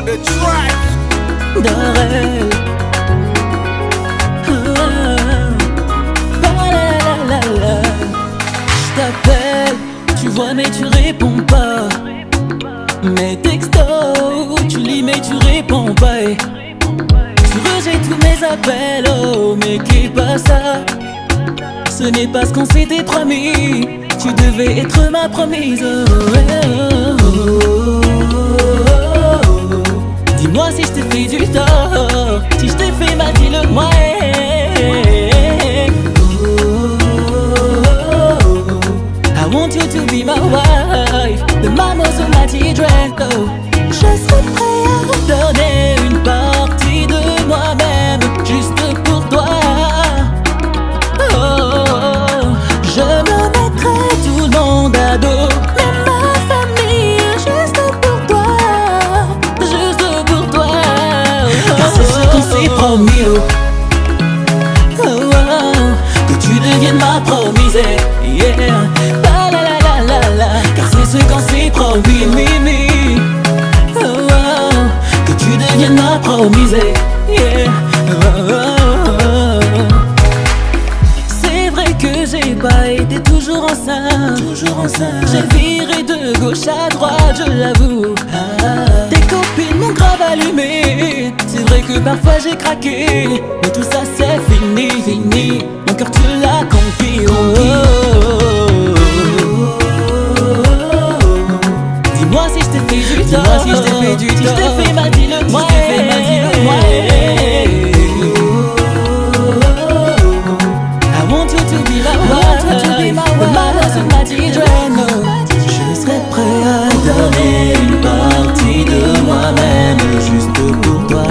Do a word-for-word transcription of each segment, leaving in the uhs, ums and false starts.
the track. Darrell. Je t'appelle, tu vois mais tu réponds pas. Mes textos, tu lis mais tu réponds pas. Et tu rejettes tous mes appels, oh mais qu'est pas ça? Ce n'est pas ce qu'on s'était promis. Tu devais être ma promise, oh, oh, oh, oh, oh. Dis-moi si je t'ai fait du tort, si je t'ai fait mal, dis-le-moi. I want you to be my wife, the mamas of my children. Oh. Je serai prêt à donner une partie de moi-même juste pour toi. Oh, je me mettrai tout le monde à dos, même ma famille, juste pour toi, juste pour toi. Car c'est ce qu'on s'est promis, oh. Oh, oh, que tu deviennes ma promise, yeah. Car c'est ce qu'on s'est promis, Mimi. Oh, oh, que tu deviennes ma promise, yeah. Oh, oh, oh. C'est vrai que j'ai pas été toujours enceinte, toujours enceinte. J'ai viré de gauche à droite, je l'avoue. Ah. Tes copines m'ont grave allumé. C'est vrai que parfois j'ai craqué, mais tout ça c'est fini, fini. Mon cœur tu l'as conquis, oh, oh, oh. Dis-moi si je t'ai fait du tort, si je t'ai fait du tort, si je t'ai fait mal, dis-le-moi, si je t'ai fait mal, dis-le-moi. I want you to be my wife, the mamas of my children. Je serai prêt à donner une partie de moi-même juste pour toi.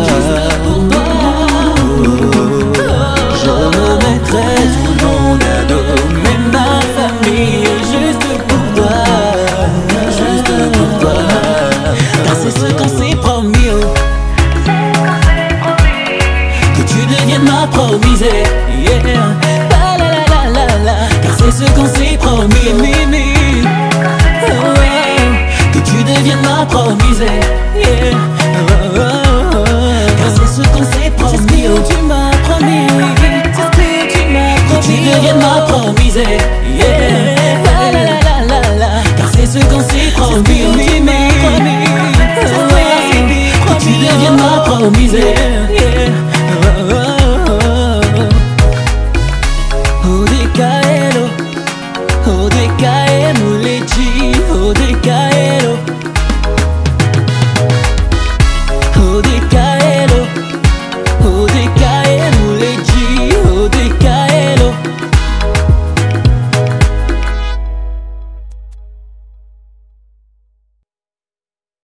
Je me mettrai tout le monde à dos, même ma famille, juste pour toi. C'est ce qu'on s'est promis, oh. Que tu deviennes ma promise, yeah. La la la la la. Car c'est ce qu'on s'est promis, Mimi. Oh, oh. Que tu deviennes ma promise, yeah. Oh, oh, oh. Car c'est ce qu'on s'est promis, oh. Tu m'as promis, c'est ce que tu m'as promis. Que tu deviennes ma promise, yeah. La la la la la. Car c'est ce qu'on s'est promis, Mimi. Que tu deviennes ma promise, yeah.